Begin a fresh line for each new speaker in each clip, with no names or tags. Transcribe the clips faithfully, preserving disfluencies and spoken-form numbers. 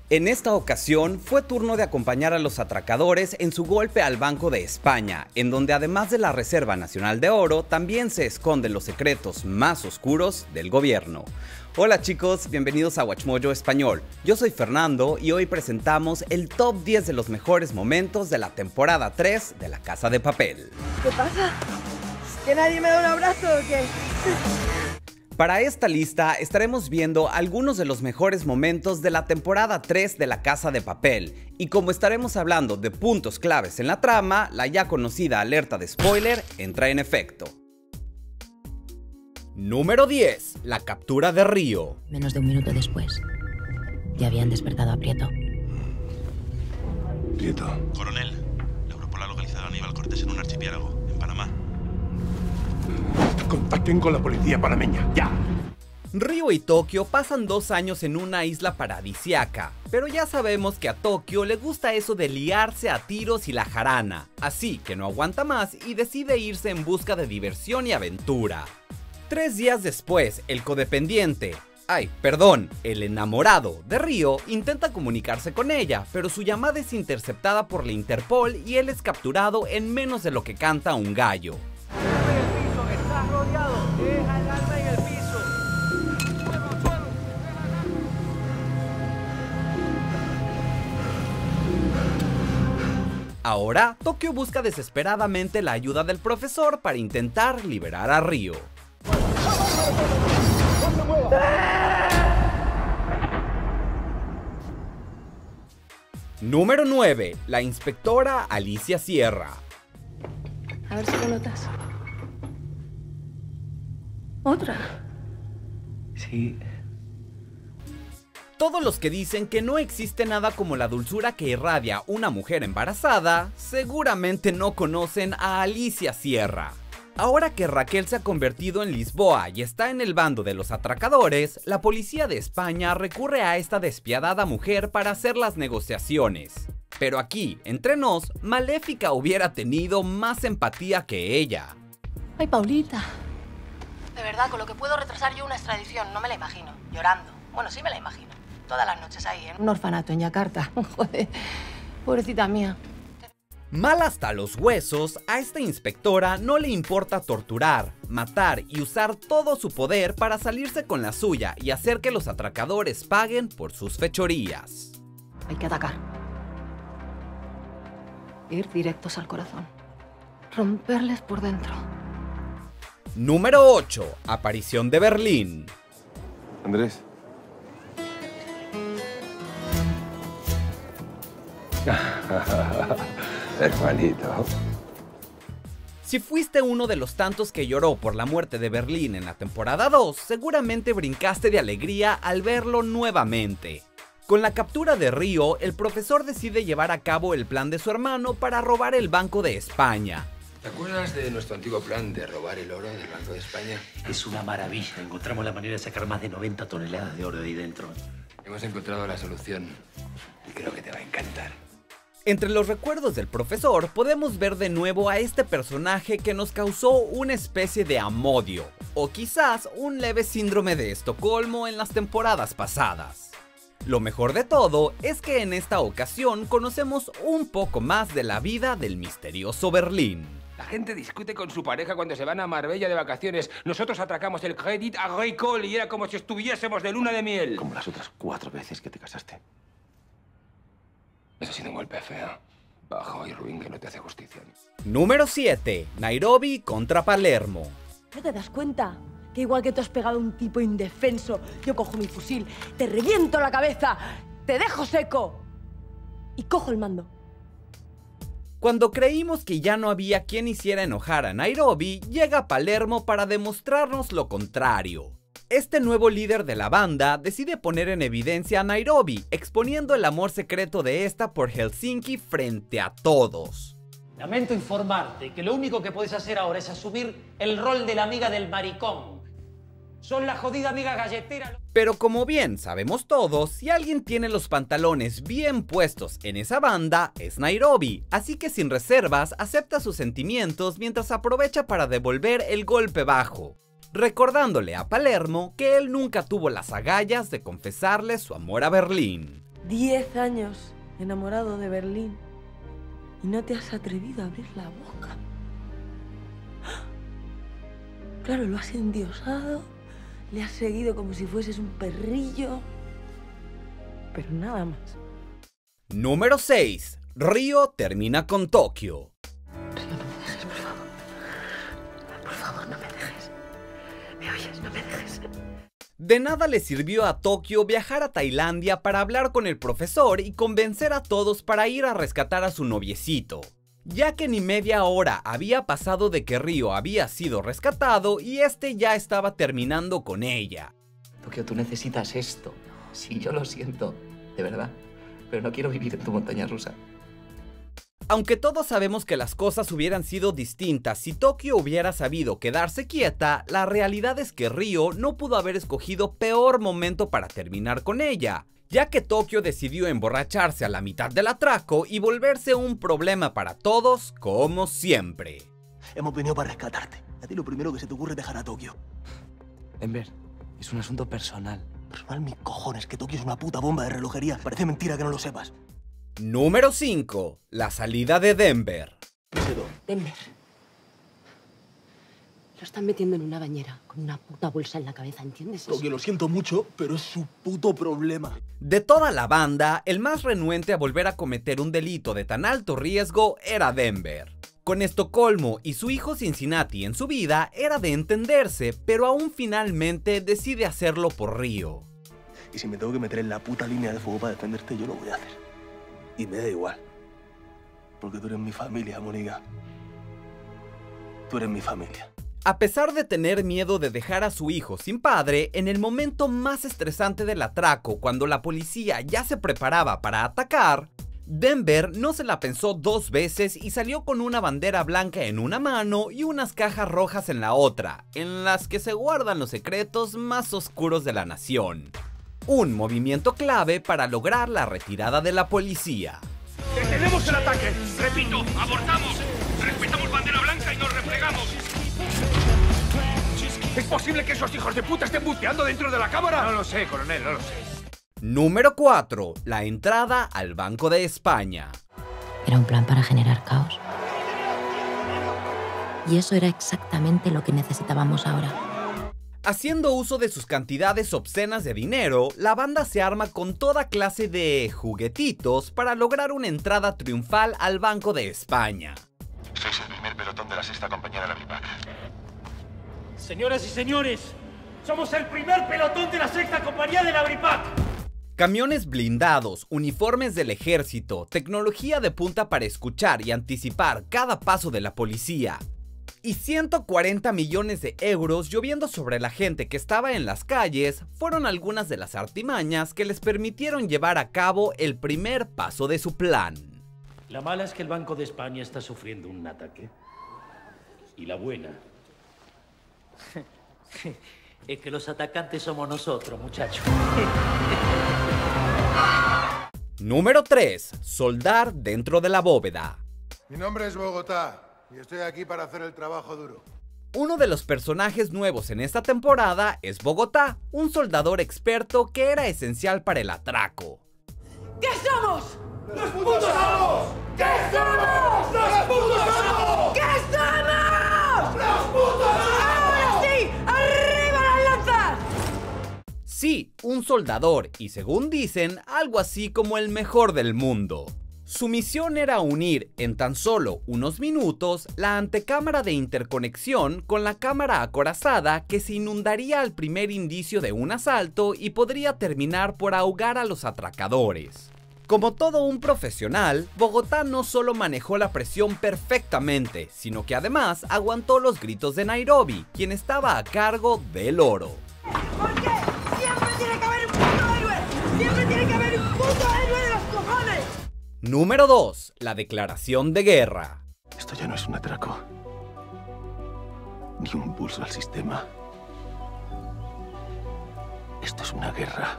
En esta ocasión fue turno de acompañar a los atracadores en su golpe al Banco de España, en donde además de la Reserva Nacional de Oro, también se esconden los secretos más oscuros del gobierno. Hola chicos, bienvenidos a WatchMojo Español. Yo soy Fernando y hoy presentamos el top diez de los mejores momentos de la temporada tres de La Casa de Papel.
¿Qué pasa? ¿Que nadie me da un abrazo o qué?
Para esta lista estaremos viendo algunos de los mejores momentos de la temporada tres de La Casa de Papel, y como estaremos hablando de puntos claves en la trama, la ya conocida alerta de spoiler entra en efecto. Número diez. La captura de Río.
Menos de un minuto después, ya habían despertado a Prieto.
Prieto.
Coronel, la Europol ha localizado a Aníbal Cortés en un archipiélago, en Panamá.
Contacten con la policía panameña, ya.
Río y Tokio pasan dos años en una isla paradisiaca, pero ya sabemos que a Tokio le gusta eso de liarse a tiros y la jarana, así que no aguanta más y decide irse en busca de diversión y aventura. Tres días después, el codependiente, ay, perdón, el enamorado de Río intenta comunicarse con ella, pero su llamada es interceptada por la Interpol y él es capturado en menos de lo que canta un gallo.
Estás rodeado, deja el arma en el piso. Suelo, suelo.
Ahora, Tokio busca desesperadamente la ayuda del profesor para intentar liberar a Río. Número nueve. La inspectora Alicia Sierra.
A ver si lo notas. ¿Otra?
Sí.
Todos los que dicen que no existe nada como la dulzura que irradia una mujer embarazada, seguramente no conocen a Alicia Sierra. Ahora que Raquel se ha convertido en Lisboa y está en el bando de los atracadores, la policía de España recurre a esta despiadada mujer para hacer las negociaciones. Pero aquí, entre nos, Maléfica hubiera tenido más empatía que ella.
Ay, Paulita.
De verdad, con lo que puedo retrasar yo una extradición, no me la imagino. Llorando. Bueno, sí me la imagino. Todas las noches ahí, en un orfanato en Yakarta. Joder, pobrecita mía.
Mal hasta los huesos, a esta inspectora no le importa torturar, matar y usar todo su poder para salirse con la suya y hacer que los atracadores paguen por sus fechorías.
Hay que atacar. Ir directos al corazón. Romperles por dentro.
Número ocho. Aparición de Berlín.
Andrés. Hermanito.
Si fuiste uno de los tantos que lloró por la muerte de Berlín en la temporada dos, seguramente brincaste de alegría al verlo nuevamente. Con la captura de Río, el profesor decide llevar a cabo el plan de su hermano para robar el Banco de España.
¿Te acuerdas de nuestro antiguo plan de robar el oro del Banco de España?
Es una maravilla. Encontramos la manera de sacar más de noventa toneladas de oro de ahí dentro.
Hemos encontrado la solución y creo que te va a encantar.
Entre los recuerdos del profesor podemos ver de nuevo a este personaje que nos causó una especie de amodio, o quizás un leve síndrome de Estocolmo en las temporadas pasadas. Lo mejor de todo es que en esta ocasión conocemos un poco más de la vida del misterioso Berlín.
La gente discute con su pareja cuando se van a Marbella de vacaciones. Nosotros atracamos el Crédit Agricole y era como si estuviésemos de luna de miel.
Como las otras cuatro veces que te casaste.
Eso ha sido un golpe feo. Bajo y ruin que no te hace justicia.
Número siete. Nairobi contra Palermo.
¿No te das cuenta? Que igual que tú has pegado a un tipo indefenso, yo cojo mi fusil, te reviento la cabeza, te dejo seco y cojo el mando.
Cuando creímos que ya no había quien hiciera enojar a Nairobi, llega Palermo para demostrarnos lo contrario. Este nuevo líder de la banda decide poner en evidencia a Nairobi, exponiendo el amor secreto de esta por Helsinki frente a todos.
Lamento informarte que lo único que puedes hacer ahora es asumir el rol de la amiga del maricón. Son la jodida amiga galletera.
Pero como bien sabemos todos, si alguien tiene los pantalones bien puestos en esa banda, es Nairobi, así que sin reservas acepta sus sentimientos mientras aprovecha para devolver el golpe bajo, recordándole a Palermo que él nunca tuvo las agallas de confesarle su amor a Berlín.
Diez años enamorado de Berlín y no te has atrevido a abrir la boca. Claro, lo has endiosado, le has seguido como si fueses un perrillo, pero nada más.
Número seis. Ryo termina con Tokio.
Río, no me dejes, por favor. Por favor, no me dejes. ¿Me oyes? No me dejes.
De nada le sirvió a Tokio viajar a Tailandia para hablar con el profesor y convencer a todos para ir a rescatar a su noviecito, ya que ni media hora había pasado de que Ryo había sido rescatado y este ya estaba terminando con ella.
Tokio, tú necesitas esto. Sí, yo lo siento, de verdad, pero no quiero vivir en tu montaña rusa.
Aunque todos sabemos que las cosas hubieran sido distintas si Tokio hubiera sabido quedarse quieta, la realidad es que Ryo no pudo haber escogido peor momento para terminar con ella, ya que Tokio decidió emborracharse a la mitad del atraco y volverse un problema para todos, como siempre.
Hemos venido para rescatarte. A ti lo primero que se te ocurre es dejar a Tokio.
Denver, es un asunto personal.
Personal mis cojones, que Tokio es una puta bomba de relojería. Parece mentira que no lo sepas.
Número cinco. La salida de Denver.
Denver. Lo están metiendo en una bañera con una puta bolsa en la cabeza, ¿entiendes eso?
Tokio, lo siento mucho, pero es su puto problema.
De toda la banda, el más renuente a volver a cometer un delito de tan alto riesgo era Denver. Con Estocolmo y su hijo Cincinnati en su vida, era de entenderse, pero aún finalmente decide hacerlo por Ryo.
Y si me tengo que meter en la puta línea de fuego para defenderte, yo lo voy a hacer. Y me da igual. Porque tú eres mi familia, Mónica. Tú eres mi familia.
A pesar de tener miedo de dejar a su hijo sin padre, en el momento más estresante del atraco, cuando la policía ya se preparaba para atacar, Denver no se la pensó dos veces y salió con una bandera blanca en una mano y unas cajas rojas en la otra, en las que se guardan los secretos más oscuros de la nación. Un movimiento clave para lograr la retirada de la policía.
¡Detenemos el ataque! ¡Repito, abortamos! ¡Respetamos bandera blanca y nos replegamos! ¿Es posible que esos hijos de puta estén buceando dentro de la cámara? No lo sé, coronel, no lo sé.
Número cuatro. La entrada al Banco de España.
Era un plan para generar caos. Y eso era exactamente lo que necesitábamos ahora.
Haciendo uso de sus cantidades obscenas de dinero, la banda se arma con toda clase de juguetitos para lograr una entrada triunfal al Banco de España.
Sois el primer pelotón de la sexta compañía de la BRIPAC.
Señoras y señores, somos el primer pelotón de la sexta compañía de la BRIPAC.
Camiones blindados, uniformes del ejército, tecnología de punta para escuchar y anticipar cada paso de la policía, y ciento cuarenta millones de euros lloviendo sobre la gente que estaba en las calles fueron algunas de las artimañas que les permitieron llevar a cabo el primer paso de su plan.
La mala es que el Banco de España está sufriendo un ataque. Y la buena es que los atacantes somos nosotros, muchachos.
Número tres. Soldar dentro de la bóveda.
Mi nombre es Bogotá. Y estoy aquí para hacer el trabajo duro.
Uno de los personajes nuevos en esta temporada es Bogotá, un soldador experto que era esencial para el atraco.
¿Qué somos?
¡Los putos amos!
¿Qué somos?
¡Los putos amos!
¿Qué somos?
¡Los putos amos!
¡Ahora sí! ¡Arriba las lanzas!
Sí, un soldador y según dicen, algo así como el mejor del mundo. Su misión era unir, en tan solo unos minutos, la antecámara de interconexión con la cámara acorazada que se inundaría al primer indicio de un asalto y podría terminar por ahogar a los atracadores. Como todo un profesional, Bogotá no solo manejó la presión perfectamente, sino que además aguantó los gritos de Nairobi, quien estaba a cargo del oro.
¿Por qué? Siempre tiene que haber un puto héroe. Siempre tiene que haber un puto héroe de los cojones.
Número dos. La declaración de guerra.
Esto ya no es un atraco. Ni un pulso al sistema. Esto es una guerra.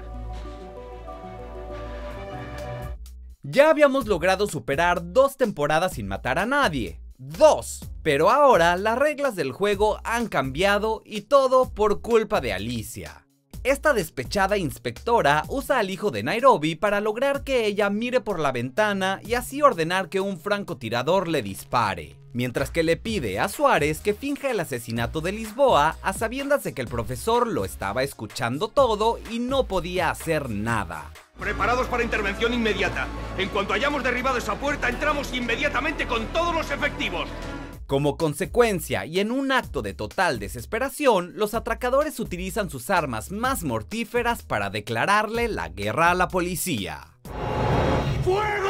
Ya habíamos logrado superar dos temporadas sin matar a nadie. ¡Dos! Pero ahora las reglas del juego han cambiado y todo por culpa de Alicia. Esta despechada inspectora usa al hijo de Nairobi para lograr que ella mire por la ventana y así ordenar que un francotirador le dispare, mientras que le pide a Suárez que finja el asesinato de Lisboa a sabiendas de que el profesor lo estaba escuchando todo y no podía hacer nada.
Preparados para intervención inmediata. En cuanto hayamos derribado esa puerta, entramos inmediatamente con todos los efectivos.
Como consecuencia, y en un acto de total desesperación, los atracadores utilizan sus armas más mortíferas para declararle la guerra a la policía.
¡Fuego!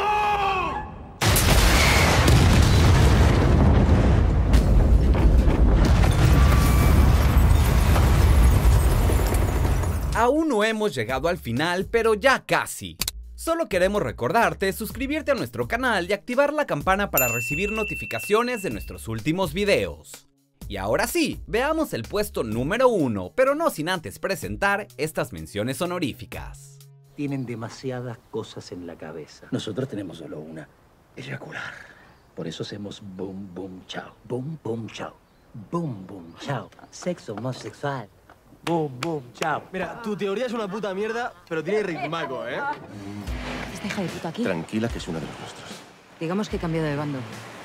Aún no hemos llegado al final, pero ya casi. Solo queremos recordarte suscribirte a nuestro canal y activar la campana para recibir notificaciones de nuestros últimos videos. Y ahora sí, veamos el puesto número uno, pero no sin antes presentar estas menciones honoríficas.
Tienen demasiadas cosas en la cabeza. Nosotros tenemos solo una, eyacular. Por eso hacemos boom, boom, chao. Boom, boom, chao. Boom, boom, chao. Sexo homosexual.
Boom, boom, chao. Mira, tu teoría es una puta mierda, pero tiene ritmaco, ¿eh?
¿Esta hija de puta aquí?
Tranquila, que es uno de los nuestros.
Digamos que he cambiado de bando.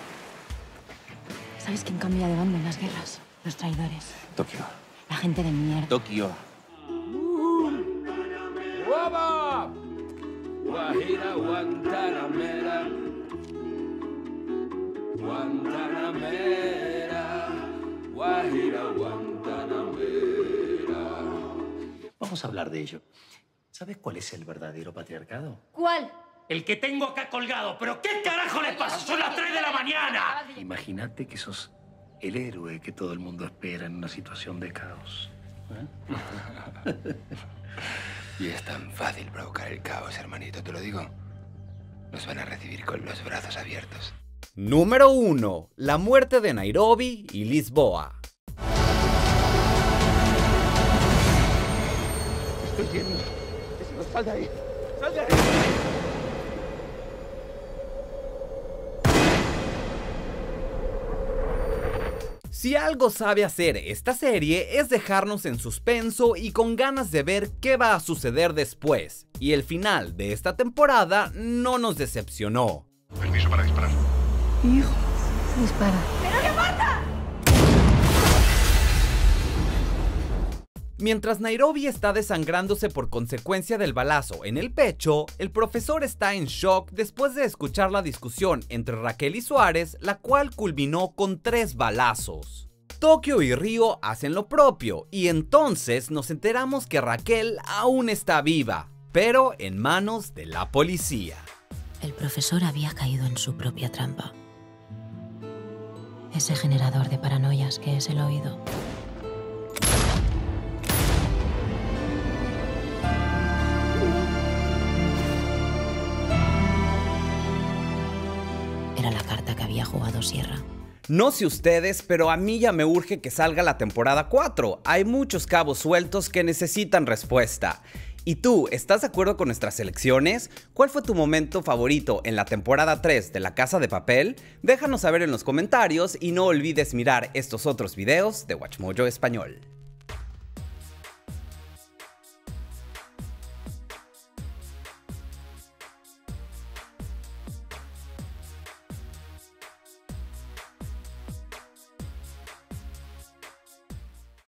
¿Sabes quién cambia de bando en las guerras? Los traidores.
Tokio.
La gente de mierda.
Tokio.
¡Guapa! Guajira, Guantanamera. Guantanamera. Guajira, Guantanamera.
Vamos a hablar de ello. ¿Sabes cuál es el verdadero patriarcado?
¿Cuál?
El que tengo acá colgado. ¿Pero qué carajo le pasa? Son las tres de la mañana.
Imagínate que sos el héroe que todo el mundo espera en una situación de caos. ¿Eh?
Y es tan fácil provocar el caos, hermanito, te lo digo. Nos van a recibir con los brazos abiertos.
Número uno. La muerte de Nairobi y Lisboa.
Estoy viendo. ¡Sal de ahí! ¡Sal de ahí!
Si algo sabe hacer esta serie es dejarnos en suspenso y con ganas de ver qué va a suceder después. Y el final de esta temporada no nos decepcionó.
Permiso para disparar.
Hijo, dispara. ¡Pero qué pasa!
Mientras Nairobi está desangrándose por consecuencia del balazo en el pecho, el profesor está en shock después de escuchar la discusión entre Raquel y Suárez, la cual culminó con tres balazos. Tokio y Ryo hacen lo propio, y entonces nos enteramos que Raquel aún está viva, pero en manos de la policía.
El profesor había caído en su propia trampa. Ese generador de paranoias que es el oído. Era la carta que había jugado Sierra.
No sé ustedes, pero a mí ya me urge que salga la temporada cuatro. Hay muchos cabos sueltos que necesitan respuesta. ¿Y tú, estás de acuerdo con nuestras elecciones? ¿Cuál fue tu momento favorito en la temporada tres de La Casa de Papel? Déjanos saber en los comentarios y no olvides mirar estos otros videos de WatchMojo Español.